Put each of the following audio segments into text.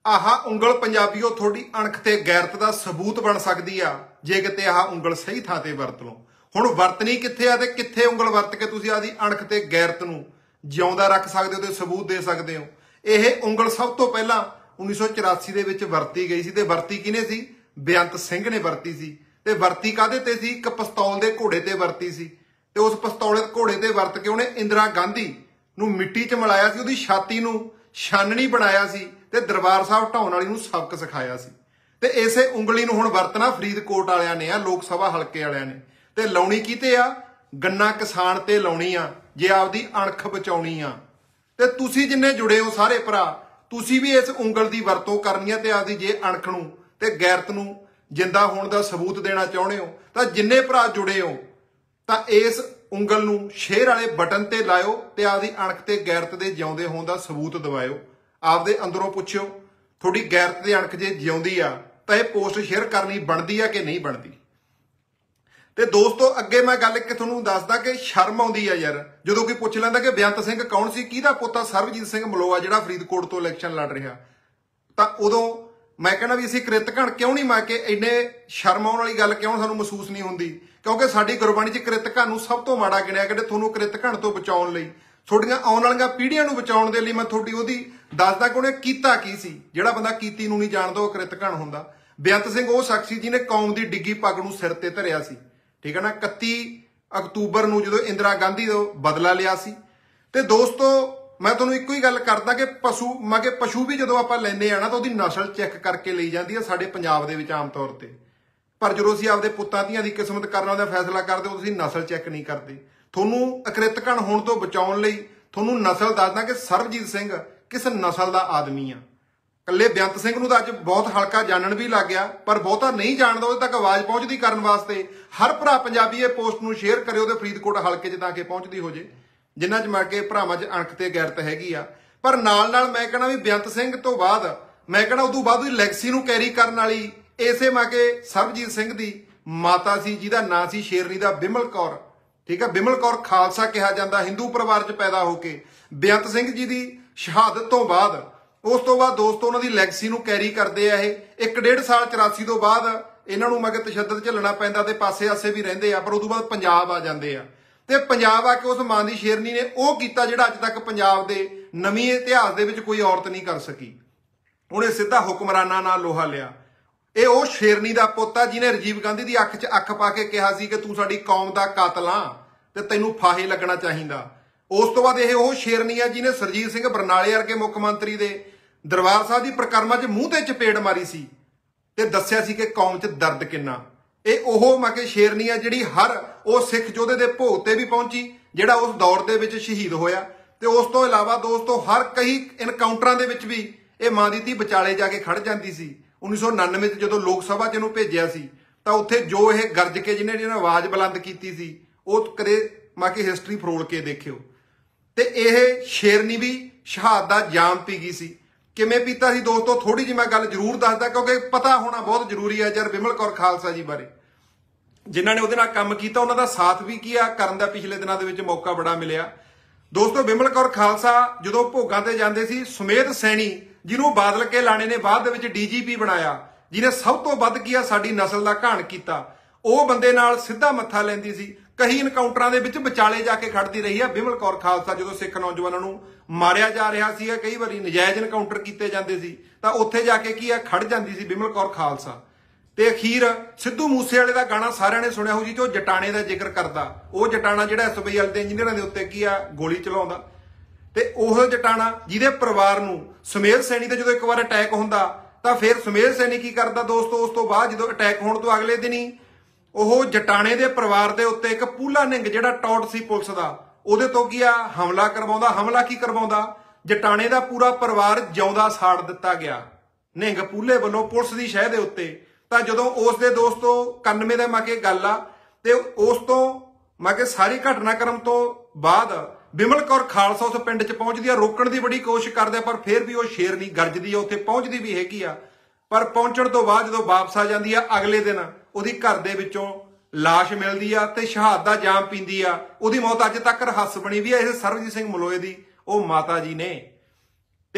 आह उंगल पंजाबीओ थोड़ी अणख ते गैरत का सबूत बन सकती आ जे किते आह उंगल सही थां ते वरत लो। हुण वरतनी कित्थे आ ते कित्थे उंगल वरत के तुसीं आदी अणख ते गैरत नूं जिउंदा रख सकदे हो ते सबूत दे सकदे हो। यह उंगल सब तो पहला 1984 दे विच वरती गई सी ते वरती किहने सी? बेअंत सिंह ने वरती सी। ते वरती काहदे ते सी? एक पिस्तौल दे घोड़े ते वरती सी। ते उस पिस्तौले घोड़े ते वरत के उहने इंदिरा गांधी नूं मिट्टी च मिलाया सी, उहदी छाती नूं छाननी बनाया सी ते दरबार साहब ढाउण वाली नूं सबक सिखाया सी। ते इसे उंगली नूं हुण वरतना फरीदकोट वालियां ने आ, लोक सभा हलके वालियां ने। ते लाउणी किते आ? गन्ना किसान ते लाउणी आ जे आपदी अणख बचाउणी आ। ते तुसीं जिन्ने जुड़े हो सारे भरा, तुसीं भी इस उंगल की वरतों करनी है ते आपदी जे अणख नूं ते गैरत नूं जिंदा होण दा सबूत देना चाहुंदे हो तां जिन्ने भरा जुड़े हो तां इस उंगल नूं शेयर वाले बटन ते लाओ ते आपदी अणख ते गैरत दे जिउंदे होण दा सबूत दवाओ। आपदे अंदरों पुछो थोड़ी गैरत ते अणख जे जिउंदी आ तां इह पोस्ट शेयर करनी बनदी आ कि नहीं बनदी। ते दोस्तों अगे मैं गल एक तुहानूं दसदा कि शर्म आउंदी आ यार जदों कोई पुछ लैंदा कि बेअंत सिंह कौन सी, किहदा पुੱਤ आ ਸਰਬਜੀਤ ਸਿੰਘ ਮਲੋਆ ਜਿਹੜਾ ਫਰੀਦਕੋਟ ਤੋਂ ਇਲੈਕਸ਼ਨ लड़ रहा। ਤਾਂ ਉਦੋਂ मैं कहना भी असीं कृतघण क्यों नहीं मैं कि इन्ने शर्म आउण वाली गल क्यों सानूं महसूस नहीं हुंदी, क्योंकि साडी गुरबाणी च कृतघण नूं सब तो माड़ा गिणिया कि तुहानूं कृतघण तो बचाउण लई तुहाडीਆਂ आउण वालीਆਂ पीढ़ियां नूं बचाउण दे लई मैं तुहाडी ਉਹਦੀ ਦੱਸਦਾ कि ਉਹਨੇ ਕੀਤਾ ਕੀ ਸੀ। ਜਿਹੜਾ ਬੰਦਾ ਕੀਤੀ ਨੂੰ ਨਹੀਂ ਜਾਣਦਾ ਉਹ कृतघण ਹੁੰਦਾ। ਬੇਅੰਤ ਸਿੰਘ ਉਹ ਸ਼ਖਸ ਸੀ ਜਿਹਨੇ ਕੌਮ ਦੀ ਡਿੱਗੀ ਪੱਗ ਨੂੰ ਸਿਰ ਤੇ ਧਰਿਆ ਸੀ, ठीक है ना। 31 अक्तूबर ਨੂੰ ਜਦੋਂ इंदिरा गांधी ਤੋਂ ਬਦਲਾ ਲਿਆ ਸੀ। ਤੇ ਦੋਸਤੋ मैं ਤੁਹਾਨੂੰ ਇੱਕੋ ਹੀ ਗੱਲ ਕਰਦਾ ਕਿ ਪਸ਼ੂ ਵੀ ਜਦੋਂ ਆਪਾਂ ਲੈਂਦੇ ਆ ਨਾ ਤਾਂ ਉਹਦੀ ਨਸਲ ਚੈੱਕ ਕਰਕੇ ਲਈ ਜਾਂਦੀ ਹੈ ਸਾਡੇ ਪੰਜਾਬ ਦੇ ਵਿੱਚ ਆਮ ਤੌਰ ਤੇ। ਪਰ ਜਦੋਂ ਅਸੀਂ ਆਪਦੇ ਪੁੱਤਾਂ ਧੀਆਂ ਦੀ ਕਿਸਮਤ ਕਰਨ ਦਾ ਫੈਸਲਾ ਕਰਦੇ ਹੋ ਤੁਸੀਂ ਨਸਲ ਚੈੱਕ ਨਹੀਂ ਕਰਦੇ। ਤੁਹਾਨੂੰ ਅਕ੍ਰਿਤਘਣ ਹੋਣ ਤੋਂ ਬਚਾਉਣ ਲਈ ਤੁਹਾਨੂੰ ਨਸਲ ਦੱਸਦਾ ਕਿ ਸਰਬਜੀਤ ਸਿੰਘ ਕਿਸ ਨਸਲ ਦਾ ਆਦਮੀ ਆ। ਕੱਲੇ ਬੇਅੰਤ ਸਿੰਘ ਨੂੰ ਤਾਂ ਅੱਜ ਬਹੁਤ ਹਲਕਾ ਜਾਣਨ ਵੀ ਲੱਗ ਗਿਆ, ਪਰ ਬਹੁਤਾ ਨਹੀਂ ਜਾਣਦਾ ਉਹਦੇ ਤੱਕ ਆਵਾਜ਼ ਪਹੁੰਚਦੀ ਕਰਨ ਵਾਸਤੇ ਹਰ ਭਰਾ ਪੰਜਾਬੀ ਇਹ ਪੋਸਟ ਨੂੰ ਸ਼ੇਅਰ ਕਰਿਓ ਤੇ ਫਰੀਦਕੋਟ ਹਲਕੇ 'ਚ ਤਾਂ ਕਿ ਪਹੁੰਚਦੀ ਹੋ ਜੇ ਜਿਨ੍ਹਾਂ 'ਚ ਮੈਂ ਕਿ ਭਰਾਵਾਂ 'ਚ ਅਣਖ ਤੇ ਗੈਰਤ ਹੈਗੀ ਆ। ਪਰ ਨਾਲ ਨਾਲ ਮੈਂ ਕਹਿਣਾ ਵੀ ਬੇਅੰਤ ਸਿੰਘ ਤੋਂ ਬਾਅਦ ਮੈਂ ਕਹਿਣਾ ਉਦੋਂ ਬਾਅਦ ਉਹਦੀ ਲੈਗਸੀ ਨੂੰ ਕੈਰੀ ਕਰਨ ਵਾਲੀ ਇਸੇ ਮੈਂ ਕਿ ਸਰਬਜੀਤ ਸਿੰਘ ਦੀ ਮਾਤਾ ਸੀ ਜਿਹਦਾ ਨਾਂ ਸੀ ਸ਼ੇਰਨੀ ਦਾ ਬਿਮਲ ਕੌਰ, ਠੀਕ ਹੈ। ਬਿਮਲ ਕੌਰ ਖਾਲਸਾ ਕਿਹਾ ਜਾਂਦਾ, ਹਿੰਦੂ ਪਰਿਵਾਰ 'ਚ ਪੈਦਾ ਹੋ ਕੇ ਬੇਅੰਤ ਸਿੰਘ ਜੀ ਦੀ ਸ਼ਹਾਦਤ ਤੋਂ ਬਾਅਦ ਉਸ ਤੋਂ ਬਾਅਦ ਦੋਸਤੋ ਉਹਨਾਂ ਦੀ ਲੈਗਸੀ ਨੂੰ ਕੈਰੀ ਕਰਦੇ ਆ ਇਹ 1.5 ਸਾਲ 84 ਤੋਂ ਬਾਅਦ ਇਹਨਾਂ ਨੂੰ ਮੈਂ ਕਿ ਤਸ਼ੱਦਦ ਝੱਲਣਾ ਪੈਂਦਾ ਤੇ ਪਾਸੇ-ਆਸੇ ਵੀ ਰਹਿੰਦੇ ਆ, ਪਰ ਉਦੋਂ ਬਾਅਦ ਪੰਜਾਬ ਆ ਜਾਂਦੇ ਆ ਤੇ ਪੰਜਾਬ ਆ ਕੇ ਉਸ ਮਾਂ ਦੀ ਸ਼ੇਰਨੀ ਨੇ ਉਹ ਕੀਤਾ ਜਿਹੜਾ ਅੱਜ ਤੱਕ ਪੰਜਾਬ ਦੇ ਨਵੀਂ ਇਤਿਹਾਸ ਦੇ ਵਿੱਚ ਕੋਈ ਔਰਤ ਨਹੀਂ ਕਰ ਸਕੀ। ਉਹਨੇ ਸਿੱਧਾ ਹੁਕਮਰਾਨਾਂ ਨਾਲ ਲੋਹਾ ਲਿਆ। ਇਹ ਉਹ ਸ਼ੇਰਨੀ ਦਾ ਪੁੱਤ ਆ ਜਿਹਨੇ ਰਾਜੀਵ ਗਾਂਧੀ ਦੀ ਅੱਖ 'ਚ ਅੱਖ ਪਾ ਕੇ ਕਿਹਾ ਸੀ ਕਿ ਤੂੰ ਸਾਡੀ ਕੌਮ ਦਾ ਕਾਤਲ ਆ ਤੇ ਤੈਨੂੰ ਫਾਹੇ ਲੱਗਣਾ ਚਾਹੀਦਾ। ਉਸ ਤੋਂ ਬਾਅਦ ਇਹ ਉਹ ਸ਼ੇਰਨੀ ਆ ਜਿਹਨੇ ਸਰਜੀਤ ਸਿੰਘ ਬਰਨਾਲੇ ਵਰਗੇ ਮੁੱਖ ਮੰਤਰੀ ਦੇ ਦਰਬਾਰ ਸਾਹਿਬ ਦੀ ਪ੍ਰਕਰਮਾ 'ਚ ਮੂੰਹ ਤੇ ਚਪੇੜ ਮਾਰੀ ਸੀ ਤੇ ਦੱਸਿਆ ਸੀ ਕਿ ਕੌਮ 'ਚ ਦਰਦ ਕਿੰਨਾ। ਇਹ ਉਹ ਮੈਂ ਕਿ ਸ਼ੇਰਨੀ ਆ ਜਿਹੜੀ ਹਰ ਉਹ ਸਿੱਖ ਯੋਧੇ ਦੇ ਭੋਗ ਤੇ ਵੀ ਪਹੁੰਚੀ ਜਿਹੜਾ ਉਸ ਦੌਰ ਦੇ ਵਿੱਚ ਸ਼ਹੀਦ ਹੋਇਆ। ਤੇ ਉਸ ਤੋਂ ਇਲਾਵਾ ਦੋਸਤੋ ਹਰ ਕਈ ਇਨਕਾਊਂਟਰਾਂ ਦੇ ਵਿੱਚ ਵੀ ਇਹ ਮਾਂ ਦੀ ਧੀ ਵਿਚਾਲੇ ਜਾ ਕੇ ਖੜ ਜਾਂਦੀ ਸੀ। 1999 'ਚ ਜਦੋਂ ਲੋਕ ਸਭਾ 'ਚ ਇਹਨੂੰ ਭੇਜਿਆ ਸੀ ਤਾਂ ਉੱਥੇ ਜੋ ਇਹ ਗਰਜ ਕੇ ਜਿਹਨੇ ਆਵਾਜ਼ ਬੁਲੰਦ ਕੀਤੀ ਸੀ ਉਹ ਕਦੇ ਮੈਂ ਕਿ ਹਿਸਟਰੀ ਫਰੋਲ ਕੇ ਦੇਖਿਓ। ਤੇ ਇਹ ਸ਼ੇਰਨੀ ਵੀ ਸ਼ਹਾਦਤ ਦਾ ਜਾਮ ਪੀ ਗਈ ਸੀ। ਕਿਵੇਂ ਪੀਤਾ ਸੀ ਦੋਸਤੋ ਥੋੜੀ ਜਿਹੀ ਮੈਂ ਗੱਲ ਜ਼ਰੂਰ ਦੱਸਦਾ ਕਿਉਂਕਿ ਪਤਾ ਹੋਣਾ ਬਹੁਤ ਜ਼ਰੂਰੀ ਹੈ ਯਾਰ ਬਿਮਲ ਕੌਰ ਖਾਲਸਾ ਜੀ ਬਾਰੇ। ਜਿਨ੍ਹਾਂ ਨੇ ਉਹਦੇ ਨਾਲ ਕੰਮ ਕੀਤਾ ਉਹਨਾਂ ਦਾ ਸਾਥ ਵੀ ਕੀ ਆ ਕਰਨ ਦਾ ਪਿਛਲੇ ਦਿਨਾਂ ਦੇ ਵਿੱਚ ਮੌਕਾ ਬੜਾ ਮਿਲਿਆ। ਦੋਸਤੋ ਬਿਮਲ ਕੌਰ ਖਾਲਸਾ ਜਦੋਂ ਭੋਗਾਂ ਤੇ ਜਾਂਦੇ ਸੀ ਸੁਮੇਧ ਸੈਣੀ ਜਿਹਨੂੰ ਬਾਦਲ ਕੇ ਲਾਣੇ ਨੇ ਬਾਅਦ ਦੇ ਵਿੱਚ DGP ਬਣਾਇਆ, ਜਿਹਨੇ ਸਭ ਤੋਂ ਵੱਧ ਕੀ ਆ ਸਾਡੀ ਨਸਲ ਦਾ ਘਾਣ ਕੀਤਾ, ਉਹ ਬੰਦੇ ਨਾਲ ਸਿੱਧਾ ਮੱਥਾ ਲੈਂਦੀ ਸੀ। ਕਈ ਇਨਕਾਊਂਟਰਾਂ ਦੇ ਵਿੱਚ ਵਿਚਾਲੇ ਜਾ ਕੇ ਖੜਦੀ ਰਹੀ ਆ ਬਿਮਲ ਕੌਰ ਖਾਲਸਾ। ਜਦੋਂ ਸਿੱਖ ਨੌਜਵਾਨਾਂ ਨੂੰ ਮਾਰਿਆ ਜਾ ਰਿਹਾ ਸੀ, ਕਈ ਵਾਰੀ ਨਜਾਇਜ਼ ਇਨਕਾਊਂਟਰ ਕੀਤੇ ਜਾਂਦੇ ਸੀ ਤਾਂ ਉੱਥੇ ਜਾ ਕੇ ਕੀ ਆ ਖੜ ਜਾਂਦੀ ਸੀ ਬਿਮਲ ਕੌਰ ਖਾਲਸਾ। ਤੇ ਅਖੀਰ ਸਿੱਧੂ ਮੂਸੇਵਾਲੇ ਦਾ ਗਾਣਾ ਸਾਰਿਆਂ ਨੇ ਸੁਣਿਆ ਹੋ ਜੀ ਜੋ ਜਟਾਣੇ ਦਾ ਜ਼ਿਕਰ ਕਰਦਾ, ਉਹ ਜਟਾਣਾ ਜਿਹੜਾ SBI ਦੇ ਇੰਜੀਨੀਅਰਾਂ ਦੇ ਉੱਤੇ ਕੀ ਆ ਗੋਲੀ ਚਲਾਉਂਦਾ ਤੇ ਉਹ ਜਟਾਣਾ ਜਿਹਦੇ ਪਰਿਵਾਰ ਨੂੰ ਸੁਮੇਧ ਸੈਣੀ ਤੇ ਜਦੋਂ ਇੱਕ ਵਾਰ ਅਟੈਕ ਹੁੰਦਾ ਤਾਂ ਫਿਰ ਸੁਮੇਧ ਸੈਣੀ ਕੀ ਕਰਦਾ ਦੋਸਤੋ ਉਸ ਤੋਂ ਬਾਅਦ ਜਦੋਂ ਅਟੈਕ ਹੋਣ ਤੋਂ ਅਗਲੇ ਦਿਨ ਹੀ ਉਹ ਜਟਾਣੇ ਦੇ ਪਰਿਵਾਰ ਦੇ ਉੱਤੇ ਇੱਕ ਪੂਲਾ ਨਿੰਗ ਜਿਹੜਾ ਟੌਟ ਸੀ ਪੁਲਿਸ ਦਾ ਉਹਦੇ ਤੋਂ ਕੀ ਆ ਹਮਲਾ ਕਰਵਾਉਂਦਾ। ਹਮਲਾ ਕੀ ਕਰਵਾਉਂਦਾ? ਜਟਾਣੇ ਦਾ ਪੂਰਾ ਪਰਿਵਾਰ ਜਿਉਂਦਾ ਸਾੜ ਦਿੱਤਾ ਗਿਆ ਨਿੰਗ ਪੂਲੇ ਵੱਲੋਂ ਪੁਲਿਸ ਦੀ ਸ਼ਹਿ ਦੇ ਉੱਤੇ। ਤਾਂ ਜਦੋਂ ਉਸ ਦੇ ਦੋਸਤੋ 91 ਦਾ ਮੈਂ ਕਿ ਗੱਲ ਆ ਤੇ ਉਸ ਤੋਂ ਮੈਂ ਕਿ ਸਾਰੀ ਘਟਨਾਕ੍ਰਮ ਤੋਂ ਬਾਅਦ ਬਿਮਲ ਕੌਰ ਖਾਲਸਾ ਉਸ ਪਿੰਡ 'ਚ ਪਹੁੰਚਦੀ ਆ, ਰੋਕਣ ਦੀ ਬੜੀ ਕੋਸ਼ਿਸ਼ ਕਰਦੇ ਪਰ ਫਿਰ ਵੀ ਉਹ ਸ਼ੇਰਨੀ ਗਰਜਦੀ ਆ, ਉੱਥੇ ਪਹੁੰਚਦੀ ਵੀ ਹੈਗੀ ਆ। ਪਰ ਪਹੁੰਚਣ ਤੋਂ ਬਾਅਦ ਜਦੋਂ ਵਾਪਸ ਆ ਜਾਂਦੀ ਆ ਅਗਲੇ ਦਿਨ ਉਹਦੀ ਘਰ ਦੇ ਵਿੱਚੋਂ ਲਾਸ਼ ਮਿਲਦੀ ਆ ਤੇ ਸ਼ਹਾਦਤ ਦਾ ਜਾਮ ਪੀਂਦੀ ਆ। ਉਹਦੀ ਮੌਤ ਅੱਜ ਤੱਕ ਰਹੱਸ ਬਣੀ ਵੀ ਆ। ਇਹ ਸਰਬਜੀਤ ਸਿੰਘ ਮਲੋਏ ਦੀ ਉਹ ਮਾਤਾ ਜੀ ਨੇ। ਤੇ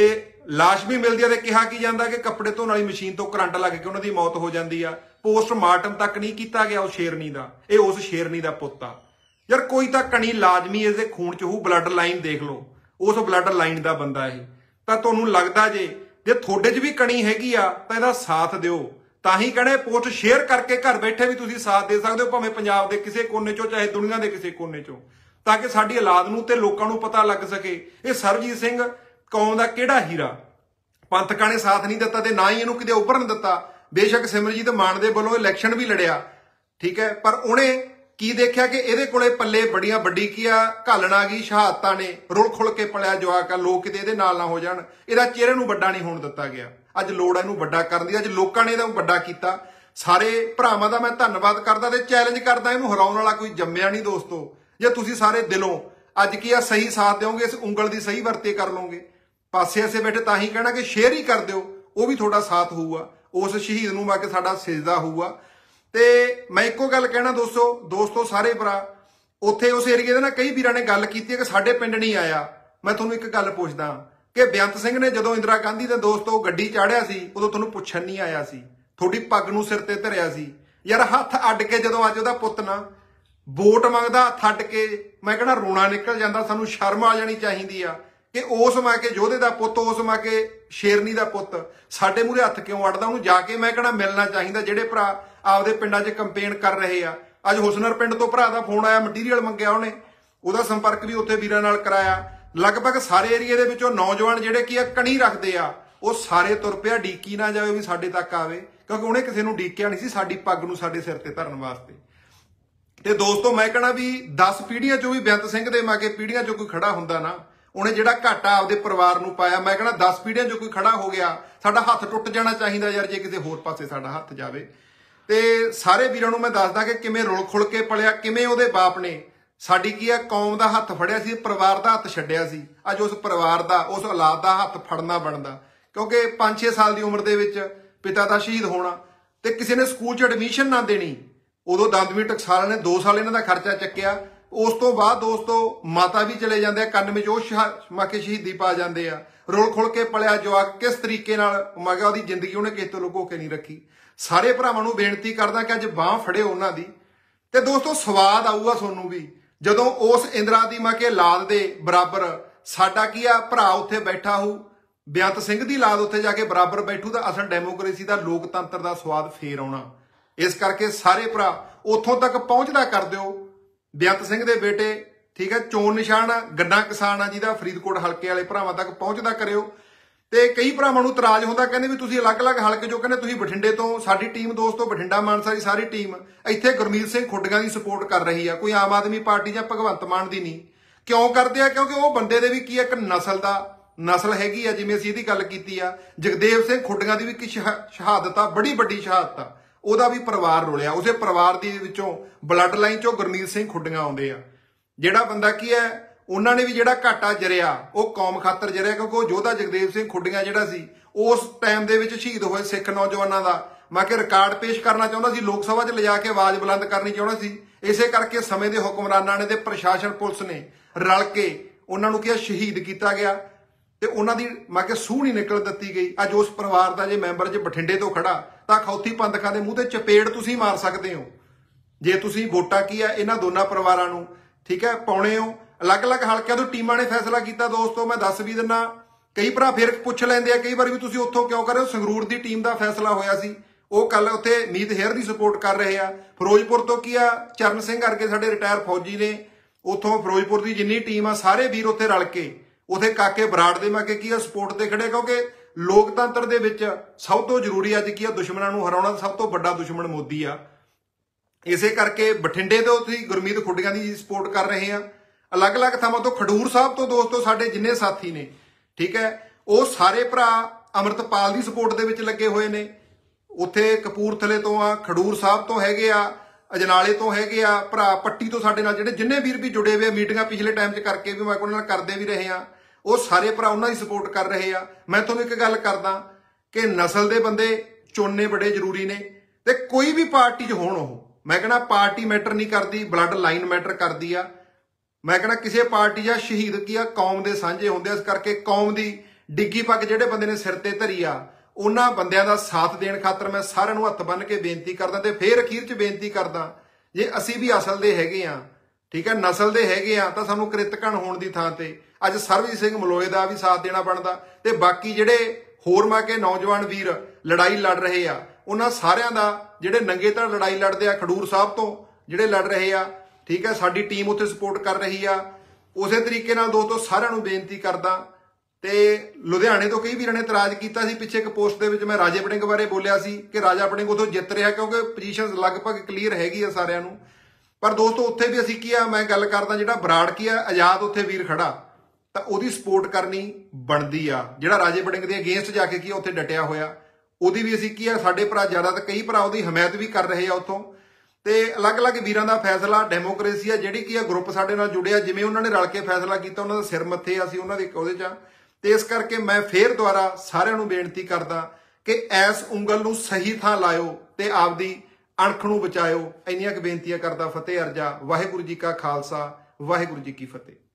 ਲਾਸ਼ ਵੀ ਮਿਲਦੀ ਆ ਤੇ ਕਿਹਾ ਕੀ ਜਾਂਦਾ ਕਿ ਕੱਪੜੇ ਧੋਣ ਵਾਲੀ ਮਸ਼ੀਨ ਤੋਂ ਕਰੰਟ ਲੱਗ ਕੇ ਉਹਨਾਂ ਦੀ ਮੌਤ ਹੋ ਜਾਂਦੀ ਆ। ਪੋਸਟਮਾਰਟਮ ਤੱਕ ਨਹੀਂ ਕੀਤਾ ਗਿਆ ਉਹ ਸ਼ੇਰਨੀ ਦਾ। ਇਹ ਉਸ ਸ਼ੇਰਨੀ ਦਾ ਪੁੱਤ ਆ ਯਾਰ। ਕੋਈ ਤਾਂ ਕਣੀ ਲਾਜ਼ਮੀ ਇਸਦੇ ਖੂਨ ਚ ਹੋਊ। ਬਲੱਡ ਲਾਈਨ ਦੇਖ ਲਓ, ਉਸ ਬਲੱਡ ਲਾਈਨ ਦਾ ਬੰਦਾ ਇਹ। ਤਾਂ ਤੁਹਾਨੂੰ ਲੱਗਦਾ ਜੇ ਤੁਹਾਡੇ 'ਚ ਵੀ ਕਣੀ ਹੈਗੀ ਆ ਤਾਂ ਇਹਦਾ ਸਾਥ ਦਿਓ। ਤਾਂ ਹੀ ਕਹਿੰਦੇ ਪੋਸਟ ਸ਼ੇਅਰ ਕਰਕੇ ਘਰ ਬੈਠੇ ਵੀ ਤੁਸੀਂ ਸਾਥ ਦੇ ਸਕਦੇ ਹੋ, ਭਾਵੇਂ ਪੰਜਾਬ ਦੇ ਕਿਸੇ ਕੋਨੇ ਚੋਂ ਚਾਹੇ ਦੁਨੀਆ ਦੇ ਕਿਸੇ ਕੋਨੇ ਚੋਂ, ਤਾਂ ਕਿ ਸਾਡੀ ਔਲਾਦ ਨੂੰ ਤੇ ਲੋਕਾਂ ਨੂੰ ਪਤਾ ਲੱਗ ਸਕੇ ਇਹ ਸਰਬਜੀਤ ਸਿੰਘ ਕੌਮ ਦਾ ਕਿਹੜਾ ਹੀਰਾ। ਪੰਥਕਾਂ ਨੇ ਸਾਥ ਨਹੀਂ ਦਿੱਤਾ ਤੇ ਨਾ ਹੀ ਇਹਨੂੰ ਕਿਤੇ ਉੱਭਰਨ ਦਿੱਤਾ। ਬੇਸ਼ੱਕ ਸਿਮਰਜੀਤ ਮਾਨ ਦੇ ਵੱਲੋਂ ਇਲੈਕਸ਼ਨ ਵੀ ਲੜਿਆ, ਠੀਕ ਹੈ, ਪਰ ਉਹਨੇ ਕੀ ਦੇਖਿਆ ਕਿ ਇਹਦੇ ਕੋਲੇ ਪੱਲੇ ਬੜੀਆਂ ਵੱਡੀ ਕੀ ਆ ਘਾਲਣ ਆ ਗਈ, ਸ਼ਹਾਦਤਾਂ ਨੇ, ਰੁਲ ਖੁਲ ਕੇ ਪਲਿਆ ਜਵਾਕ ਆ, ਲੋਕ ਕਿਤੇ ਇਹਦੇ ਨਾਲ ਨਾ ਹੋ ਜਾਣ। ਇਹਦਾ ਚਿਹਰੇ ਨੂੰ ਵੱਡਾ ਨਹੀਂ ਹੋਣ ਦਿੱਤਾ ਗਿਆ। ਅੱਜ ਲੋੜ ਆ ਇਹਨੂੰ ਵੱਡਾ ਕਰਨ ਦੀ। ਅੱਜ ਲੋਕਾਂ ਨੇ ਇਹਦਾ ਵੱਡਾ ਕੀਤਾ। ਸਾਰੇ ਭਰਾਵਾਂ ਦਾ ਮੈਂ ਧੰਨਵਾਦ ਕਰਦਾ ਤੇ ਚੈਲੰਜ ਕਰਦਾ, ਇਹਨੂੰ ਹਰਾਉਣ ਵਾਲਾ ਕੋਈ ਜੰਮਿਆ ਨਹੀਂ ਦੋਸਤੋ। ਜੇ ਤੁਸੀਂ ਸਾਰੇ ਦਿਲੋਂ ਅੱਜ ਕੀ ਆ ਸਹੀ ਸਾਥ ਦਿਓਗੇ, ਇਸ ਉਂਗਲ ਦੀ ਸਹੀ ਵਰਤੇ ਕਰ ਲਓਗੇ, ਪਾਸੇ ਐਸੇ ਬੈਠੇ ਤਾਂ ਹੀ ਕਹਿਣਾ ਕਿ ਸ਼ੇਅਰ ਹੀ ਕਰ ਦਿਓ, ਉਹ ਵੀ ਤੁਹਾਡਾ ਸਾਥ ਹੋਊਗਾ। ਉਸ ਸ਼ਹੀਦ ਨੂੰ ਮਾ ਕੇ ਸਾਡਾ ਸਿਜਦਾ ਹੋਊਗਾ। ਤੇ ਮੈਂ ਇੱਕੋ ਗੱਲ ਕਹਿਣਾ ਦੋਸਤੋ ਸਾਰੇ ਭਰਾ, ਉੱਥੇ ਉਸ ਏਰੀਏ ਦੇ ਨਾ ਕਈ ਵੀਰਾਂ ਨੇ ਗੱਲ ਕੀਤੀ ਹੈ ਕਿ ਸਾਡੇ ਪਿੰਡ ਨਹੀਂ ਆਇਆ। ਮੈਂ ਤੁਹਾਨੂੰ ਇੱਕ ਗੱਲ ਪੁੱਛਦਾ ਕਿ ਬੇਅੰਤ ਸਿੰਘ ਨੇ ਜਦੋਂ ਇੰਦਰਾ ਗਾਂਧੀ ਦੇ ਦੋਸਤੋ ਗੱਡੀ ਚਾੜਿਆ ਸੀ, ਉਦੋਂ ਤੁਹਾਨੂੰ ਪੁੱਛਣ ਨਹੀਂ ਆਇਆ ਸੀ, ਤੁਹਾਡੀ ਪੱਗ ਨੂੰ ਸਿਰ ਤੇ ਧਰਿਆ ਸੀ। ਯਾਰ ਹੱਥ ਅੱਡ ਕੇ ਜਦੋਂ ਅੱਜ ਉਹਦਾ ਪੁੱਤ ਨਾ ਵੋਟ ਮੰਗਦਾ, ਹੱਥ ਅੱਡ ਕੇ, ਮੈਂ ਕਹਿੰਦਾ ਰੋਣਾ ਨਿਕਲ ਜਾਂਦਾ। ਸਾਨੂੰ ਸ਼ਰਮ ਆ ਜਾਣੀ ਚਾਹੀਦੀ ਆ ਕਿ ਉਸ ਮਾ ਕੇ ਯੋਧੇ ਦਾ ਪੁੱਤ, ਉਸ ਮਾ ਕੇ ਸ਼ੇਰਨੀ ਦਾ ਪੁੱਤ ਸਾਡੇ ਮੂਹਰੇ ਹੱਥ ਕਿਉਂ ਅੜਦਾ। ਉਹਨੂੰ ਜਾ ਕੇ ਮੈਂ ਕਹਿੰਦਾ ਮਿਲਣਾ ਚਾਹੀਦਾ। ਜਿਹੜੇ ਭਰਾ ਆਪਦੇ ਪਿੰਡਾਂ 'ਚ ਕੰਪੇਨ ਕਰ ਰਹੇ ਆ, ਅੱਜ ਹੁਸਨਰ ਪਿੰਡ ਤੋਂ ਭਰਾ ਦਾ ਫੋਨ ਆਇਆ, ਮਟੀਰੀਅਲ ਮੰਗਿਆ ਉਹਨੇ, ਉਹਦਾ ਸੰਪਰਕ ਵੀ ਉੱਥੇ ਵੀਰਾਂ ਨਾਲ ਕਰਾਇਆ। ਲਗਭਗ ਸਾਰੇ ਏਰੀਏ ਦੇ ਵਿੱਚੋਂ ਨੌਜਵਾਨ ਜਿਹੜੇ ਕੀ ਆ ਕਣੀ ਰੱਖਦੇ ਆ, ਉਹ ਸਾਰੇ ਤੁਰ ਪਿਆ। ਡੀਕੀ ਨਾ ਜਾਵੇ ਵੀ ਸਾਡੇ ਤੱਕ ਆਵੇ, ਕਿਉਂਕਿ ਉਹਨੇ ਕਿਸੇ ਨੂੰ ਡੀਕਿਆ ਨਹੀਂ ਸੀ ਸਾਡੀ ਪੱਗ ਨੂੰ ਸਾਡੇ ਸਿਰ ਤੇ ਧਰਨ ਵਾਸਤੇ। ਤੇ ਦੋਸਤੋ ਮੈਂ ਕਹਿਣਾ ਵੀ 10 ਪੀੜ੍ਹੀਆਂ ਚੋਂ ਵੀ ਬੇਅੰਤ ਸਿੰਘ ਦੇ ਮਾਗੇ ਪੀੜ੍ਹੀਆਂ ਚੋਂ ਕੋਈ ਖੜਾ ਹੁੰਦਾ ਨਾ, ਉਹਨੇ ਜਿਹੜਾ ਘਾਟਾ ਆਪਦੇ ਪਰਿਵਾਰ ਨੂੰ ਪਾਇਆ, ਮੈਂ ਕਹਿਣਾ 10 ਪੀੜ੍ਹੀਆਂ ਚੋਂ ਕੋਈ ਖੜਾ ਹੋ ਗਿਆ, ਸਾਡਾ ਹੱਥ ਟੁੱਟ ਜਾਣਾ ਚਾਹੀਦਾ ਯਾਰ ਜੇ ਕਿਸੇ ਹੋਰ ਪਾਸੇ ਸਾਡਾ ਹੱਥ ਜਾਵੇ। ਤੇ ਸਾਰੇ ਵੀਰਾਂ ਨੂੰ ਮੈਂ ਦੱਸਦਾ ਕਿ ਕਿਵੇਂ ਰੁਲ ਖੁਲ ਕੇ ਪਲਿਆ, ਕਿਵੇਂ ਉਹਦੇ ਬਾਪ ਨੇ ਸਾਡੀ ਕੀ ਆ ਕੌਮ ਦਾ ਹੱਥ ਫੜਿਆ ਸੀ, ਪਰਿਵਾਰ ਦਾ ਹੱਥ ਛੱਡਿਆ ਸੀ। ਅੱਜ ਉਸ ਪਰਿਵਾਰ ਦਾ, ਉਸ ਔਲਾਦ ਦਾ ਹੱਥ ਫੜਨਾ ਬਣਦਾ, ਕਿਉਂਕਿ 5-6 ਸਾਲ ਦੀ ਉਮਰ ਦੇ ਵਿੱਚ ਪਿਤਾ ਦਾ ਸ਼ਹੀਦ ਹੋਣਾ ਤੇ ਕਿਸੇ ਨੇ ਸਕੂਲ 'ਚ ਐਡਮਿਸ਼ਨ ਨਾ ਦੇਣੀ। ਉਦੋਂ ਦੰਦਵੀਂ ਟਕਸਾਲ ਨੇ 2 ਸਾਲ ਇਹਨਾਂ ਦਾ ਖਰਚਾ ਚੱਕਿਆ। ਉਸ ਤੋਂ ਬਾਅਦ ਦੋਸਤੋ ਮਾਤਾ ਵੀ ਚਲੇ ਜਾਂਦੇ ਆ, ਕੰਨ ਵਿੱਚ ਉਹ ਮਾਕੇ ਸ਼ਹੀਦੀ ਪਾ ਜਾਂਦੇ ਆ। ਰੁਲ ਖੁਲ ਕੇ ਪਲਿਆ ਜਵਾਕ ਕਿਸ ਤਰੀਕੇ ਨਾਲ ਮਗਾ ਉਹਦੀ ਜ਼ਿੰਦਗੀ ਉਹਨੇ ਕਿਸੇ ਤੋਂ ਲੁਕੋ ਕੇ ਨਹੀਂ ਰੱਖੀ। ਸਾਰੇ ਭਰਾਵਾਂ ਨੂੰ ਬੇਨਤੀ ਕਰਦਾ ਕਿ ਅੱਜ ਬਾਹ ਫੜਿਓ ਉਹਨਾਂ ਦੀ। ਤੇ ਦੋਸਤੋ ਸਵਾਦ ਆਊਗਾ ਤੁਹਾਨੂੰ ਵੀ ਜਦੋਂ ਉਸ ਇੰਦਰਾ ਦੀ ਮਾਂ ਕੇ ਔਲਾਦ ਦੇ ਬਰਾਬਰ ਸਾਡਾ ਕੀ ਆ ਭਰਾ ਉੱਥੇ ਬੈਠਾ ਹੋਊ, ਬੇਅੰਤ ਸਿੰਘ ਦੀ ਔਲਾਦ ਉੱਥੇ ਜਾ ਕੇ ਬਰਾਬਰ ਬੈਠੂ ਤਾਂ ਅਸਲ ਡੈਮੋਕ੍ਰੇਸੀ ਦਾ, ਲੋਕਤੰਤਰ ਦਾ ਸਵਾਦ ਫੇਰ ਆਉਣਾ। ਇਸ ਕਰਕੇ ਸਾਰੇ ਭਰਾ ਉੱਥੋਂ ਤੱਕ ਪਹੁੰਚਦਾ ਕਰ ਦਿਓ। ਬੇਅੰਤ ਸਿੰਘ ਦੇ ਬੇਟੇ, ਠੀਕ ਹੈ, ਚੋਣ ਨਿਸ਼ਾਨ ਗੰਨਾ ਕਿਸਾਨ ਆ ਜਿਹਦਾ, ਫਰੀਦਕੋਟ ਹਲਕੇ ਵਾਲੇ ਭਰਾਵਾਂ ਤੱਕ ਪਹੁੰਚਦਾ ਕਰਿਓ। ਤੇ ਕਈ ਭਰਾਵਾਂ ਨੂੰ ਇਤਰਾਜ਼ ਹੁੰਦਾ, ਕਹਿੰਦੇ ਵੀ ਤੁਸੀਂ ਅਲੱਗ-ਅਲੱਗ ਹਲਕੇ ਚੋਂ, ਕਹਿੰਦੇ ਤੁਸੀਂ ਬਠਿੰਡੇ ਤੋਂ। ਸਾਡੀ ਟੀਮ ਦੋਸਤੋ ਬਠਿੰਡਾ ਮਾਨਸਾ ਦੀ ਸਾਰੀ ਟੀਮ ਇੱਥੇ ਗੁਰਮੀਤ ਸਿੰਘ ਖੁੱਡੀਆਂ ਦੀ ਸਪੋਰਟ ਕਰ ਰਹੀ ਆ, ਕੋਈ ਆਮ ਆਦਮੀ ਪਾਰਟੀ ਜਾਂ ਭਗਵੰਤ ਮਾਨ ਦੀ ਨਹੀਂ। ਕਿਉਂ ਕਰਦੇ ਆ? ਕਿਉਂਕਿ ਉਹ ਬੰਦੇ ਦੇ ਵੀ ਕੀ ਇੱਕ ਨਸਲ ਹੈਗੀ ਆ, ਜਿਵੇਂ ਅਸੀਂ ਇਹਦੀ ਗੱਲ ਕੀਤੀ ਆ, ਜਗਦੇਵ ਸਿੰਘ ਖੁੱਡੀਆਂ ਦੀ ਵੀ ਇੱਕ ਸ਼ਹਾਦਤ ਆ, ਬੜੀ ਵੱਡੀ ਸ਼ਹਾਦਤ ਆ, ਉਹਦਾ ਵੀ ਪਰਿਵਾਰ ਰੁਲਿਆ। ਉਸੇ ਪਰਿਵਾਰ ਦੇ ਵਿੱਚੋਂ ਬਲੱਡ ਲਾਈਨ ਚੋਂ ਗੁਰਮੀਤ ਸਿੰਘ ਖੁੱਡੀਆਂ ਆਉਂਦੇ ਆ। ਜਿਹੜਾ ਬੰਦਾ ਕੀ ਹੈ, ਉਹਨਾਂ ਨੇ ਵੀ ਜਿਹੜਾ ਘਾਟਾ ਜਰਿਆ ਉਹ ਕੌਮ ਖਾਤਰ ਜਰਿਆ, ਕਿਉਂਕਿ ਉਹ ਯੋਧਾ ਜਗਦੇਵ ਸਿੰਘ ਖੁੱਡੀਆਂ ਜਿਹੜਾ ਸੀ ਉਸ ਟਾਈਮ ਦੇ ਵਿੱਚ ਸ਼ਹੀਦ ਹੋਏ ਸਿੱਖ ਨੌਜਵਾਨਾਂ ਦਾ ਮੈਂ ਕਿ ਰਿਕਾਰਡ ਪੇਸ਼ ਕਰਨਾ ਚਾਹੁੰਦਾ ਸੀ, ਲੋਕ ਸਭਾ 'ਚ ਲਿਜਾ ਕੇ ਆਵਾਜ਼ ਬੁਲੰਦ ਕਰਨੀ ਚਾਹੁੰਦਾ ਸੀ। ਇਸੇ ਕਰਕੇ ਸਮੇਂ ਦੇ ਹੁਕਮਰਾਨਾਂ ਨੇ ਤੇ ਪ੍ਰਸ਼ਾਸਨ ਪੁਲਿਸ ਨੇ ਰਲ ਕੇ ਉਹਨਾਂ ਨੂੰ ਕਿਹਾ ਸ਼ਹੀਦ ਕੀਤਾ ਗਿਆ ਤੇ ਉਹਨਾਂ ਦੀ ਮੈਂ ਕਿ ਸੂਹ ਨਹੀਂ ਨਿਕਲ ਦਿੱਤੀ ਗਈ। ਅੱਜ ਉਸ ਪਰਿਵਾਰ ਦਾ ਜੇ ਮੈਂਬਰ ਜੇ ਬਠਿੰਡੇ ਤੋਂ ਖੜਾ ਤਾਂ ਖੌਤੀ ਪੰਥਕਾਂ ਦੇ ਮੂੰਹ ਤੇ ਚਪੇੜ ਤੁਸੀਂ ਮਾਰ ਸਕਦੇ ਹੋ ਜੇ ਤੁਸੀਂ ਵੋਟਾਂ ਕੀ ਆ ਇਹਨਾਂ ਦੋਨਾਂ ਪਰਿਵਾਰਾਂ ਨੂੰ, ਠੀਕ ਹੈ, ਪਾਉਣੇ ਹੋ। ਅਲੱਗ-ਅਲੱਗ ਹਲਕਿਆਂ ਤੋਂ ਟੀਮਾਂ ਨੇ ਫੈਸਲਾ ਕੀਤਾ ਦੋਸਤੋ, ਮੈਂ ਦੱਸ ਵੀ ਦਿੰਨਾ। ਕਈ ਭਰਾ ਫਿਰ ਪੁੱਛ ਲੈਂਦੇ ਆ ਕਈ ਵਾਰ ਵੀ ਤੁਸੀਂ ਉੱਥੋਂ ਕਿਉਂ ਕਰ ਰਹੇ ਹੋ। ਸੰਗਰੂਰ ਦੀ ਟੀਮ ਦਾ ਫੈਸਲਾ ਹੋਇਆ ਸੀ, ਉਹ ਕੱਲ ਉੱਥੇ ਮੀਤ ਹੇਅਰ ਦੀ ਸਪੋਰਟ ਕਰ ਰਹੇ ਆ। ਫਿਰੋਜ਼ਪੁਰ ਤੋਂ ਕੀ ਆ, ਚਰਨ ਸਿੰਘ ਕਰਕੇ ਸਾਡੇ ਰਿਟਾਇਰ ਫੌਜੀ ਨੇ, ਉੱਥੋਂ ਫਿਰੋਜ਼ਪੁਰ ਦੀ ਜਿੰਨੀ ਟੀਮ ਆ ਸਾਰੇ ਵੀਰ ਉੱਥੇ ਰਲ ਕੇ ਉੱਥੇ ਕਾਕੇ ਬਰਾੜ ਦੇ ਮਾਕੇ ਕੀ ਆ ਸਪੋਰਟ ਤੇ ਖੜੇ, ਕਿਉਂਕਿ ਲੋਕਤੰਤਰ ਦੇ ਵਿੱਚ ਸਭ ਤੋਂ ਜ਼ਰੂਰੀ ਅੱਜ ਕੀ ਆ ਦੁਸ਼ਮਣਾਂ ਨੂੰ ਹਰਾਉਣਾ। ਸਭ ਤੋਂ ਵੱਡਾ ਦੁਸ਼ਮਣ ਮੋਦੀ ਆ। ਇਸੇ ਕਰਕੇ ਬਠਿੰਡੇ ਤੋਂ ਤੁਸੀਂ ਗੁਰਮੀਤ ਖੁੱਡੀਆਂ ਦੀ ਸਪੋਰਟ ਕਰ ਰਹੇ ਆ। ਅਲੱਗ-ਅਲੱਗ ਥਾਵਾਂ ਤੋਂ ਖਡੂਰ ਸਾਹਿਬ ਤੋਂ ਦੋਸਤੋ ਸਾਡੇ ਜਿੰਨੇ ਸਾਥੀ ਨੇ, ਠੀਕ ਹੈ, ਉਹ ਸਾਰੇ ਭਰਾ ਅੰਮ੍ਰਿਤਪਾਲ ਦੀ ਸਪੋਰਟ ਦੇ ਵਿੱਚ ਲੱਗੇ ਹੋਏ ਨੇ। ਉੱਥੇ ਕਪੂਰਥਲੇ ਤੋਂ ਆ, ਖਡੂਰ ਸਾਹਿਬ ਤੋਂ ਹੈਗੇ ਆ, ਅਜਨਾਲੇ ਤੋਂ ਹੈਗੇ ਆ ਭਰਾ, ਪੱਟੀ ਤੋਂ ਸਾਡੇ ਨਾਲ ਜਿਹੜੇ ਜਿੰਨੇ ਵੀਰ ਵੀ ਜੁੜੇ ਹੋਏ ਆ, ਮੀਟਿੰਗਾਂ ਪਿਛਲੇ ਟਾਈਮ 'ਚ ਕਰਕੇ ਵੀ ਮੈਂ ਉਹਨਾਂ ਨਾਲ ਕਰਦੇ ਵੀ ਰਹੇ ਆ, ਉਹ ਸਾਰੇ ਭਰਾ ਉਹਨਾਂ ਦੀ ਸਪੋਰਟ ਕਰ ਰਹੇ ਆ। ਮੈਂ ਤੁਹਾਨੂੰ ਇੱਕ ਗੱਲ ਕਰਦਾ ਕਿ ਨਸਲ ਦੇ ਬੰਦੇ ਚੁਣਨੇ ਬੜੇ ਜ਼ਰੂਰੀ ਨੇ ਤੇ ਕੋਈ ਵੀ ਪਾਰਟੀ 'ਚ ਹੋਣ, ਉਹ ਮੈਂ ਕਹਿੰਦਾ ਪਾਰਟੀ ਮੈਟਰ ਨਹੀਂ ਕਰਦੀ, ਬਲੱਡ ਲਾਈਨ ਮੈਟਰ ਕਰਦੀ ਆ। ਮੈਂ ਕਹਿੰਦਾ ਕਿਸੇ ਪਾਰਟੀ ਜਾਂ ਸ਼ਹੀਦ ਕੀ ਆ ਕੌਮ ਦੇ ਸਾਂਝੇ ਹੁੰਦੇ, ਇਸ ਕਰਕੇ ਕੌਮ ਦੀ ਡਿੱਗੀ ਪੱਗ ਜਿਹੜੇ ਬੰਦੇ ਨੇ ਸਿਰ ਤੇ ਧਰੀ ਆ, ਉਹਨਾਂ ਬੰਦਿਆਂ ਦਾ ਸਾਥ ਦੇਣ ਖਾਤਰ ਮੈਂ ਸਾਰਿਆਂ ਨੂੰ ਹੱਥ ਬੰਨ੍ਹ ਕੇ ਬੇਨਤੀ ਕਰਦਾ ਤੇ ਫੇਰ ਅਖੀਰ 'ਚ ਬੇਨਤੀ ਕਰਦਾ, ਜੇ ਅਸੀਂ ਵੀ ਅਸਲ ਦੇ ਹੈਗੇ ਆ, ਠੀਕ ਹੈ, ਨਸਲ ਦੇ ਹੈਗੇ ਆ, ਤਾਂ ਸਾਨੂੰ ਕ੍ਰਿਤਕਣ ਹੋਣ ਦੀ ਥਾਂ ਤੇ ਅੱਜ ਸਰਬਜੀਤ ਸਿੰਘ ਮਲੋਏ ਦਾ ਵੀ ਸਾਥ ਦੇਣਾ ਬਣਦਾ ਤੇ ਬਾਕੀ ਜਿਹੜੇ ਹੋਰ ਮਾ ਕੇ ਨੌਜਵਾਨ ਵੀਰ ਲੜਾਈ ਲੜ ਰਹੇ ਆ, ਉਹਨਾਂ ਸਾਰਿਆਂ ਦਾ, ਜਿਹੜੇ ਨੰਗੇ ਧੜ ਲੜਾਈ ਲੜਦੇ ਆ ਖਡੂਰ ਸਾਹਿਬ ਤੋਂ ਜਿਹੜੇ ਲੜ ਰਹੇ ਆ, ਠੀਕ ਹੈ, ਸਾਡੀ ਟੀਮ ਉੱਥੇ ਸਪੋਰਟ ਕਰ ਰਹੀ ਆ, ਉਸੇ ਤਰੀਕੇ ਨਾਲ ਦੋਸਤੋ ਸਾਰਿਆਂ ਨੂੰ ਬੇਨਤੀ ਕਰਦਾ। ਤੇ ਲੁਧਿਆਣੇ ਤੋਂ ਕਈ ਵੀਰਾਂ ਨੇ ਇਤਰਾਜ਼ ਕੀਤਾ ਸੀ, ਪਿੱਛੇ ਇੱਕ ਪੋਸਟ ਦੇ ਵਿੱਚ ਮੈਂ ਰਾਜੇ ਵੜਿੰਗ ਬਾਰੇ ਬੋਲਿਆ ਸੀ ਕਿ ਰਾਜਾ ਵੜਿੰਗ ਉਥੋਂ ਜਿੱਤ ਰਿਹਾ ਕਿਉਂਕਿ ਪੋਜੀਸ਼ਨਸ ਲਗਭਗ ਕਲੀਅਰ ਹੈਗੀ ਆ ਸਾਰਿਆਂ ਨੂੰ। ਪਰ ਦੋਸਤੋ ਉੱਥੇ ਵੀ ਅਸੀਂ ਕੀ ਆ, ਮੈਂ ਗੱਲ ਕਰਦਾ ਜਿਹੜਾ ਬਰਾੜ ਕੀ ਆ ਆਜ਼ਾਦ ਉੱਥੇ ਵੀਰ ਖੜਾ, ਤਾਂ ਉਹਦੀ ਸਪੋਰਟ ਕਰਨੀ ਬਣਦੀ ਆ। ਜਿਹੜਾ ਰਾਜੇ ਵੜਿੰਗ ਦੇ ਅਗੇਂਸਟ ਜਾ ਕੇ ਕੀ ਉੱਥੇ ਡਟਿਆ ਹੋਇਆ, ਉਹਦੀ ਵੀ ਅਸੀਂ ਕੀ ਆ, ਸਾਡੇ ਭਰਾ ਜ਼ਿਆਦਾ ਤਾਂ ਕਈ ਭਰਾ ਉਹਦੀ ਹਮਾਇਤ ਵੀ ਕਰ ਰਹੇ ਆ ਉੱਥੋਂ। ਤੇ ਅਲੱਗ-ਅਲੱਗ ਵੀਰਾਂ ਦਾ ਫੈਸਲਾ, ਡੈਮੋਕ੍ਰੇਸੀ ਆ ਜਿਹੜੀ ਕੀ ਆ, ਗਰੁੱਪ ਸਾਡੇ ਨਾਲ ਜੁੜਿਆ, ਜਿਵੇਂ ਉਹਨਾਂ ਨੇ ਰਲ ਕੇ ਫੈਸਲਾ ਕੀਤਾ ਉਹਨਾਂ ਦਾ ਸਿਰ ਮੱਥੇ ਅਸੀਂ ਉਹਨਾਂ ਦੇ ਉਹਦੇ 'ਚ। ਤੇ ਇਸ ਕਰਕੇ ਮੈਂ ਫੇਰ ਦੁਬਾਰਾ ਸਾਰਿਆਂ ਨੂੰ ਬੇਨਤੀ ਕਰਦਾ ਕਿ ਇਸ ਉਂਗਲ ਨੂੰ ਸਹੀ ਥਾਂ ਲਾਇਓ ਤੇ ਆਪਦੀ ਅਣਖ ਨੂੰ ਬਚਾਇਓ। ਇੰਨੀਆਂ ਕੁ ਬੇਨਤੀਆਂ ਕਰਦਾ। ਫਤਿਹ ਅਰਜਾ। ਵਾਹਿਗੁਰੂ ਜੀ ਕਾ ਖਾਲਸਾ, ਵਾਹਿਗੁਰੂ ਜੀ ਕੀ ਫਤਿਹ।